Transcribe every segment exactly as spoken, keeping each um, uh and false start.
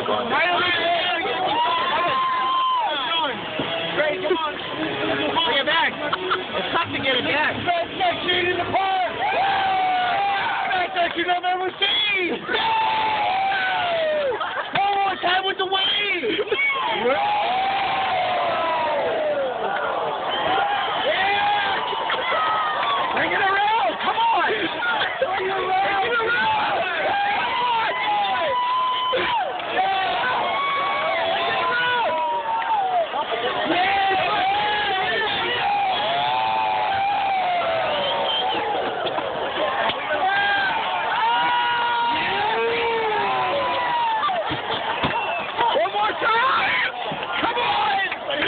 Right over there. Grady, come on. Bring it back. It's tough to get it back. Best section in the park. Best section I've ever seen. One more time with the wave. Bring it around! Come on! Bring it around! Bring it around! Come on! Yeah! One more time! Come on!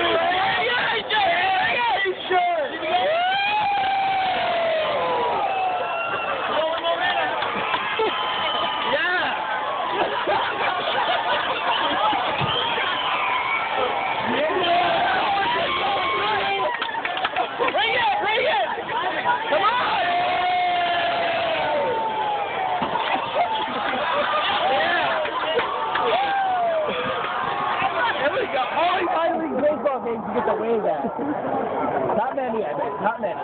Bring it! Bring it! Come on! Yeah! There we go. Only minor league baseball games to get the wave back. Not many, I bet. Not many.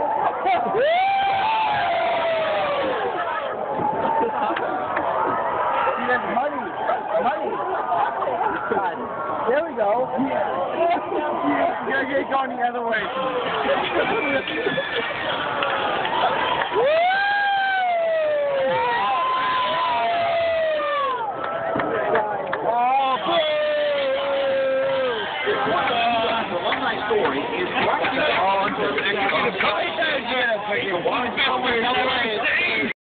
See, that's money. Money. God. There we go. Yeah. You're going to get going the other way. Oh, boo! The alumni story is right on to the next one.